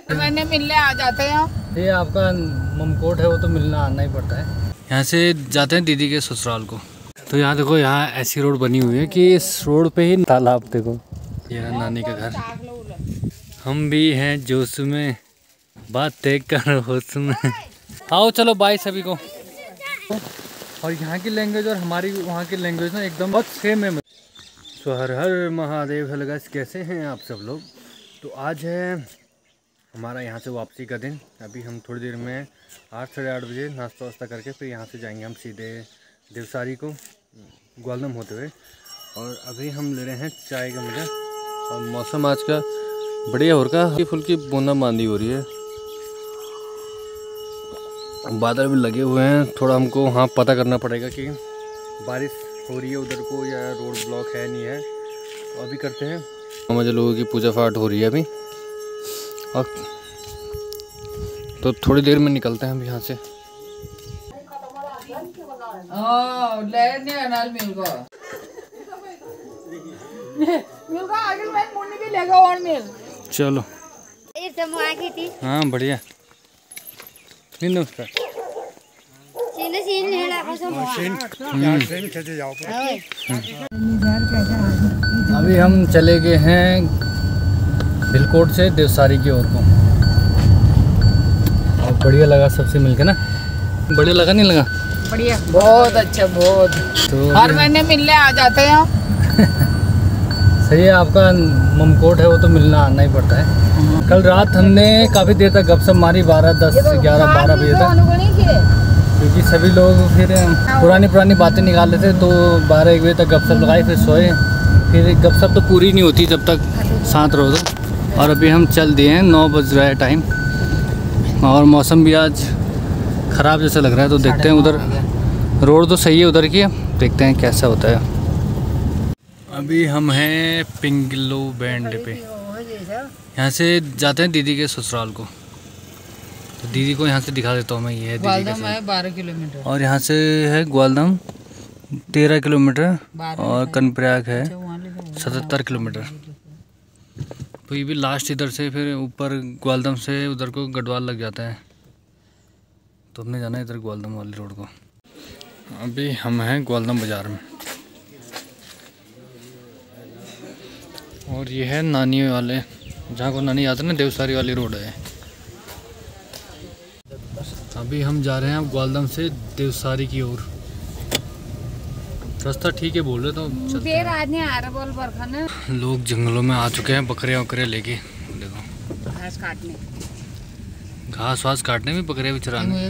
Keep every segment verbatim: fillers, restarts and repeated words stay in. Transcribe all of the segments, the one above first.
मैंने मिलने आ जाते हैं। ये आपका ममकोट है, वो तो मिलना आना ही पड़ता है। यहाँ से जाते हैं दीदी के ससुराल को। तो यहाँ देखो, यहाँ ऐसी रोड बनी हुई है कि इस रोड पे ही तालाब देखो। ये है नानी का घर। हम भी हैं जोश में, बातें कर होश में। आओ चलो बाय सभी को। और यहाँ की लैंग्वेज और हमारी वहाँ की लैंग्वेज ना एकदम बहुत सेम है। तो हर हर महादेव हलगा, कैसे हैं आप सब लोग। तो आज है हमारा यहाँ से वापसी का दिन। अभी हम थोड़ी देर में आठ साढ़े आठ बजे नाश्ता वास्ता करके फिर यहाँ से जाएंगे हम सीधे देवसारी को ग्वालदम होते हुए। और अभी हम ले रहे हैं चाय का मजा। और मौसम आज का बढ़िया हो रहा है, हल्की फुल्की बूंदा बांदी हो रही है, बादल भी लगे हुए हैं। थोड़ा हमको वहाँ पता करना पड़ेगा कि बारिश हो रही है उधर को या रोड ब्लॉक है नहीं है। तो अभी करते हैं, हमारे लोगों की पूजा पाठ हो रही है अभी। और तो थोड़ी देर में निकलते हैं हम यहाँ से। चलो हाँ बढ़िया। नमस्कार। अभी हम चले गए हैं भिलकोट से देवसारी की ओर को। और बढ़िया लगा सबसे मिलके ना। बढ़िया लगा नहीं लगा? बढ़िया, बहुत अच्छा, बहुत। तो हर महीने मिलने आ जाते हैं। सही है, आपका ममकोट है, वो तो मिलना आना ही पड़ता है। कल रात हमने काफ़ी देर तक गपशप मारी, बारह दस ग्यारह बारह बजे तक, क्योंकि सभी लोग फिर पुरानी पुरानी बातें निकाल लेते। तो बारह एक बजे तक गपशप लगाई, फिर सोए। फिर गपशप तो पूरी नहीं होती जब तक साथ रहो तो। और अभी हम चल दिए हैं, नौ बज रहा है टाइम। और मौसम भी आज ख़राब जैसा लग रहा है। तो देखते हैं, उधर रोड तो सही है उधर की, देखते हैं कैसा होता है। अभी हम हैं पिंगलो बैंड पे। यहाँ से जाते हैं दीदी के ससुराल को। तो दीदी को यहाँ से दिखा देता हूँ मैं। ये है ग्वालदम है बारह किलोमीटर, और यहाँ से है ग्वालदम तेरह किलोमीटर, और कनप्रयाग है सतहत्तर किलोमीटर। तो ये भी लास्ट इधर से, फिर ऊपर ग्वालदम से उधर को गढ़वाल लग जाता है। तो हमने जाना है इधर ग्वालदम वाली रोड को। अभी हम हैं ग्वालदम बाज़ार में। और ये है नानी वाले, जहाँ को नानी आते हैं ना, देवसारी वाली रोड है। अभी हम जा रहे हैं अब ग्वालदम से देवसारी की ओर। रास्ता ठीक है बोल रहे तो चलते हैं। लोग जंगलों में आ चुके हैं बकरे वकरे लेके। देखो घास काटने, घास वास काटने में बकरे भी चराने।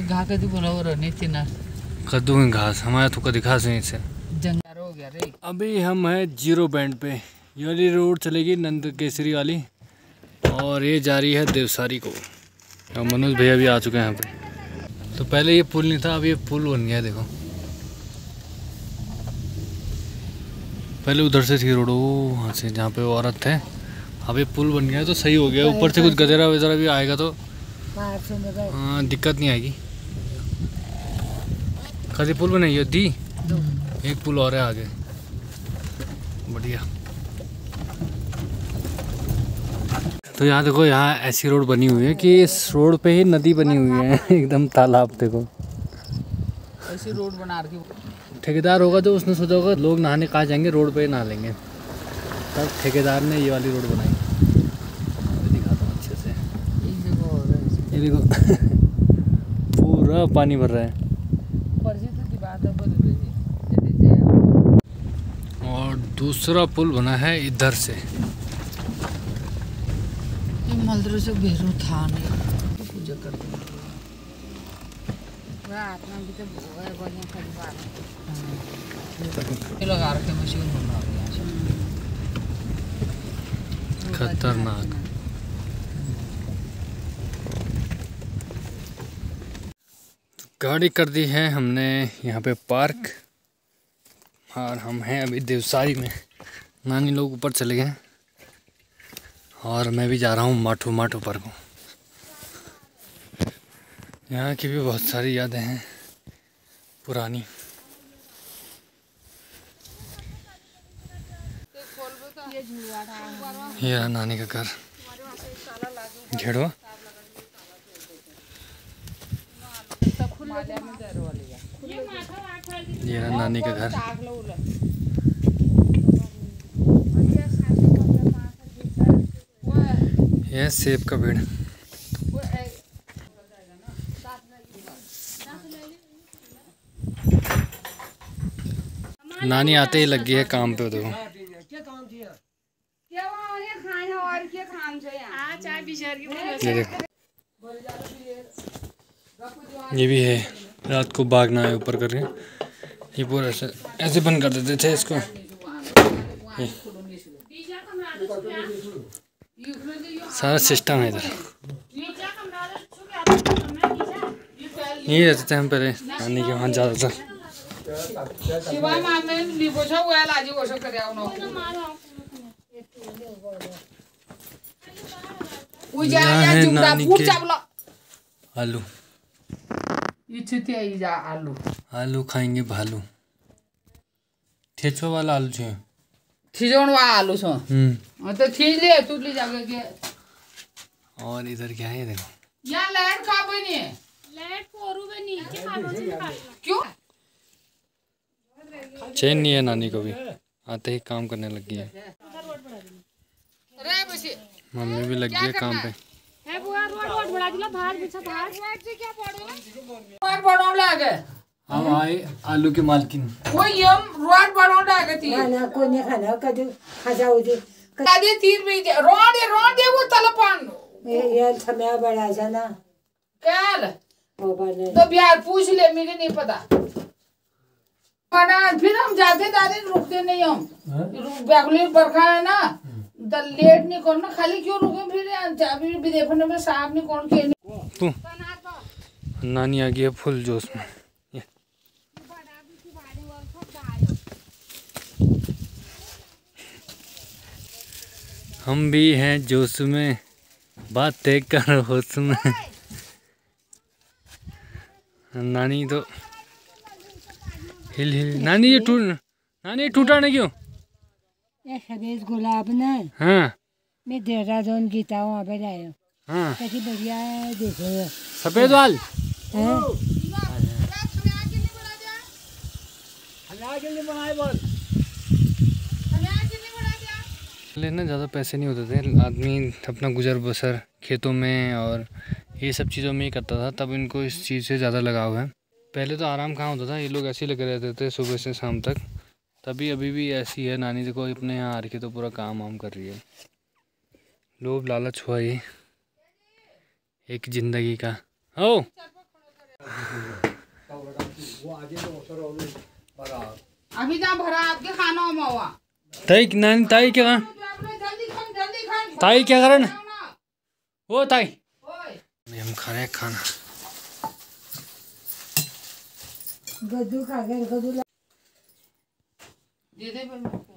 कद्दू में घास हमारे तो कभी घास नहीं से। हो गया रे। अभी हम हैं जीरो बैंड पे। ये वाली रोड चलेगी नंद केसरी वाली, और ये जा रही है देवसारी को। और मनोज भैया भी आ चुके हैं यहाँ पे। तो पहले ये पुल नहीं था, अब ये पुल बन गया है। देखो पहले उधर से थी रोड, वो वहाँ से जहाँ पे औरत थे। अब ये पुल बन गया है तो सही हो गया। ऊपर से कुछ गजरा वजरा भी आएगा तो हाँ दिक्कत नहीं आएगी। खाली पुल बनाई है दी, एक पुल और है आगे, बढ़िया। तो यहाँ देखो, यहाँ ऐसी रोड बनी हुई है कि इस रोड पे ही नदी बनी हुई है, एकदम तालाब। देखो ऐसी रोड बना रखी। ठेकेदार होगा तो उसने सोचा होगा लोग नहाने कहाँ जाएंगे, रोड पे नहा लेंगे। तब ठेकेदार ने ये वाली रोड बनाई। दिखाता हूँ अच्छे से। ये देखो पूरा पानी भर रहा है। और दूसरा पुल बना है इधर से। मंदिर से बेरू था नहीं, पूजा करते हैं। लगा रखे मशीन बना खतरनाक। गाड़ी कर दी है हमने यहाँ पे पार्क। और हम हैं अभी देवसारी में। नानी लोग ऊपर चले गए और मैं भी जा रहा हूँ माठू माठू पर को। यहाँ की भी बहुत सारी यादें हैं पुरानी। ये है नानी का घर घेड़वा। ये है नानी का घर। यह सेब का पेड़। नानी आते ही लग गई है काम पे। देखो ये देखो, ये भी है। रात को भागना है ऊपर करके, ये पूरा ऐसे ऐसे बंद कर देते थे इसको। सारा सिस्टम है इधर। यही रहते थे हम पहले, नानी के वहाँ जाता था। यहाँ है नानी के आलू। आलू आलू खाएंगे भालू। ठेचो वाला आलू छे, खिजौन वाला आलू छो। हम्म तो खींच ले तू ले जाके के। और इधर क्या है देखो, यहाँ लाइट का बनी है। लाइट पोरू बनी के खानो से निकालना। क्यों? चैन नहीं है नानी को भी, आते ही काम करने लग गई है। रे बसी मम्मी भी लग गई है काम पे। है बुआ रोड रोड बड़ा दिला बाहर बिछा बाहर से क्या पड़ो रोड बढ़ो लागे। हम आए आलू के मालकिन। वो यम रोड बढ़ो लागे थी खाना को नहीं खाना कदू खाजाऊ दे कदे तीर भी रोड रोड दे वो तलपन ये ये समय बड़ा जाना कल वो बने तो बिहार पूछ ले, मुझे नहीं पता। बना फिर हम जाते दादी रुकते नहीं हम। बैगुली बरखा है ना, द लेट नहीं करना, खाली क्यों रुके फिर अभी विदेफन में साहब नहीं कौन के तू नानी आ गई है फुल जोश में। हम भी हैं जोश में, बातें कर होश में। नानी तो हिल हिल। नानी ये टूट नानी टूटा नहीं क्यों? ये सफेद गुलाब ना हाँ मैं देहरादून गीता वहाँ पे लाया हाँ कैसी बढ़िया है, देखो सफेद वाल हैं। पहले ना ज़्यादा पैसे नहीं होते थे, आदमी अपना गुजर बसर खेतों में और ये सब चीज़ों में ही करता था, तब इनको इस चीज़ से ज़्यादा लगाव है। पहले तो आराम कहाँ होता था, ये लोग ऐसे ही लगे रहते थे सुबह से शाम तक। तभी अभी भी ऐसी है। नानी देखो अपने यहाँ आ रही तो पूरा काम वाम कर रही है। लोभ लालच हुआ ये एक जिंदगी का। ओ अभी जहाँ भरा आपके खाना में हुआ ताई नानी ताई क्या करा? जल्दी खान जल्दी खान ताई क्या करा? ओ ताई हम खा रहे हैं खाना। गद्दू खा गए गद्दू दे दे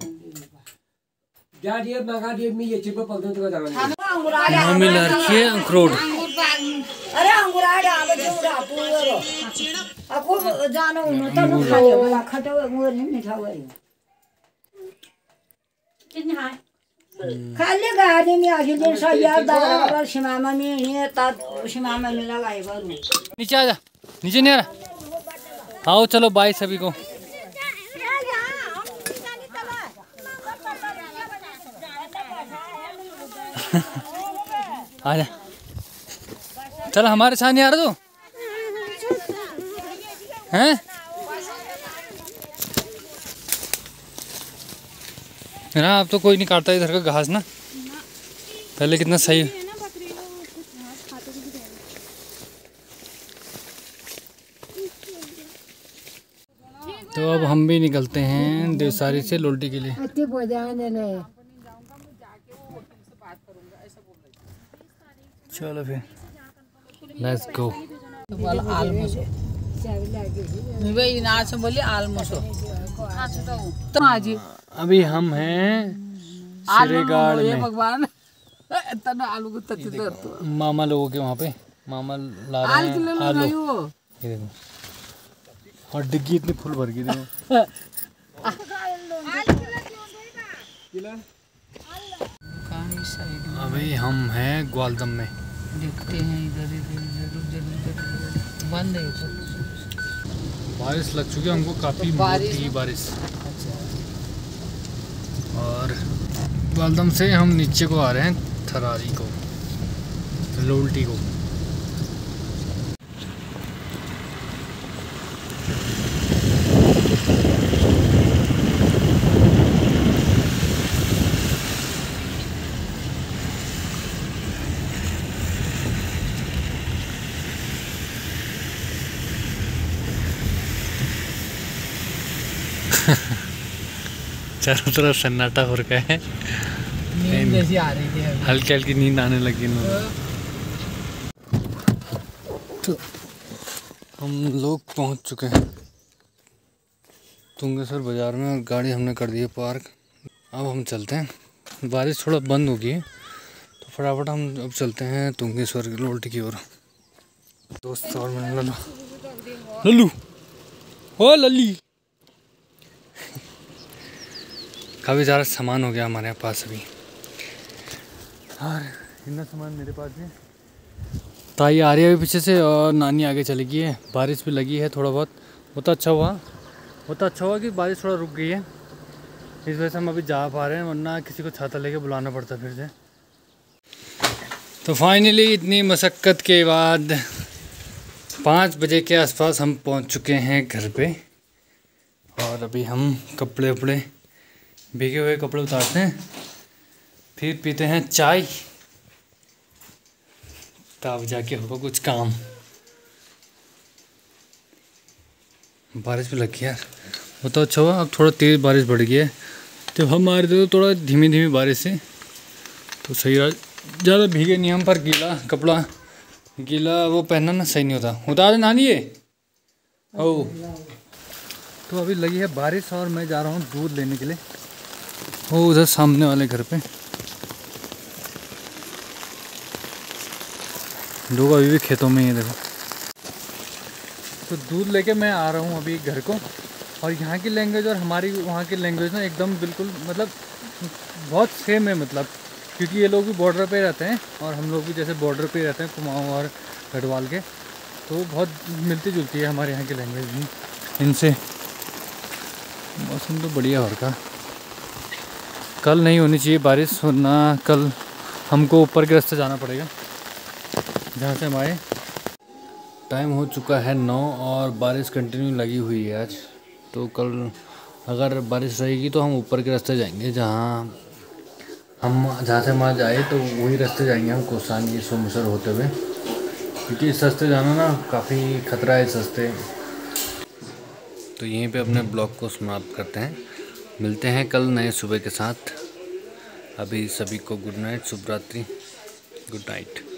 जा दिए मगा दिए मी ये चिप पलते तो जाना यहाँ मिल रखी है अखरोट। अरे अंगूरा डाल जोड़ा पूरो आपको जानो न तो न खा ले खटो वो नहीं मीठा हुआ है कितने है खाली गाड़ी में आज दिन से यार दारा शिमामा में ये ता शिमामा में लगाए बारू नीचे आ जा, नीचे नहीं आ रहा। आओ चलो बाय सभी को। आ जा चल, हमारे साथ नहीं आ रहा तू हैं? ना अब तो कोई नहीं काटता इधर का घास ना, पहले कितना सही। तो अब हम भी निकलते हैं देवसारी से लोल्टी के लिए। अति बजाने नहीं चलो फिर लेट्स गो। आलमोसो इनाज बोली आलमोसो तो आज अभी हम हैं सिरेगाड़ में। भगवान तना आलू को तत्ते तो मामा लोगों के वहाँ पे मामा ला रहे हैं आलू। ये देखो, और डिग्गी इतनी फुल भर गई देखो। अभी हम हैं ग्वालदम में। देखते हैं इधर इधर इधर इधर बंद है। बारिश लग चुकी है हमको, काफ़ी बारिश मोटी बारिश। और बालदम से हम नीचे को आ रहे हैं, थरारी को, लोल्टी को। चारों तरफ सन्नाटा हो रखा है, नींद जैसी आ रही थी। हल्की हल्की नींद आने लगी ना। तो हम लोग पहुंच चुके हैं तुंगेश्वर बाज़ार में और गाड़ी हमने कर दी है पार्क। अब हम चलते हैं, बारिश थोड़ा बंद हो गई है तो फटाफट हम अब चलते हैं तुंगेश्वर की लोल्टी की ओर। दोस्त और मैंने लल्लू लल्लू ओ लल्ली काफ़ी ज़्यादा सामान हो गया हमारे पास अभी, और इतना सामान मेरे पास है। ताई आ रही है अभी पीछे से और नानी आगे चली गई है। बारिश भी लगी है थोड़ा बहुत, वो तो अच्छा हुआ वो तो अच्छा हुआ कि बारिश थोड़ा रुक गई है, इस वजह से हम अभी जा पा रहे हैं, वरना किसी को छाता लेके बुलाना पड़ता फिर से। तो फाइनली इतनी मशक्क़त के बाद पाँच बजे के आसपास हम पहुंच चुके हैं घर पे, और अभी हम कपड़े वपड़े भीगे हुए कपड़े उतारते हैं, फिर पीते हैं चाय, तब जाके होगा कुछ काम। बारिश भी लगी यार, वो तो अच्छा हुआ अब थोड़ा तेज़ बारिश बढ़ गई है। जब हम आ रहे थे तो थोड़ा धीमी धीमी बारिश है तो सही रहा, ज़्यादा भीगे नहीं हम, पर गीला कपड़ा गीला वो पहनना ना सही नहीं होता। उतार नानी ये ओ। तो अभी लगी है बारिश और मैं जा रहा हूँ दूध लेने के लिए, वो उधर सामने वाले घर पे। लोग अभी भी खेतों में ही देखो। तो दूध लेके मैं आ रहा हूँ अभी घर को, और यहाँ की लैंग्वेज और हमारी वहाँ की लैंग्वेज ना एकदम बिल्कुल मतलब बहुत सेम है, मतलब क्योंकि ये लोग भी बॉर्डर पे रहते हैं और हम लोग भी जैसे बॉर्डर पे रहते हैं कुमाऊँ और गढ़वाल के, तो बहुत मिलती जुलती है हमारे यहाँ की लैंग्वेज भी इनसे। मौसम तो बढ़िया हो रखा। कल नहीं होनी चाहिए बारिश, वरना कल हमको ऊपर के रास्ते जाना पड़ेगा जहाँ से हम आए। टाइम हो चुका है नौ और बारिश कंटिन्यू लगी हुई है आज। तो कल अगर बारिश रहेगी तो हम ऊपर के रास्ते जाएंगे, जहाँ हम जहाँ से हम आज आए तो वही रास्ते जाएंगे हम, कोसानी सोमेश्वर होते हुए, क्योंकि इस रास्ते जाना ना काफ़ी खतरा है इस रास्ते। तो यहीं पे अपने ब्लॉग को समाप्त करते हैं, मिलते हैं कल नए सुबह के साथ। अभी सभी को गुड नाइट, शुभ रात्रि, गुड नाइट।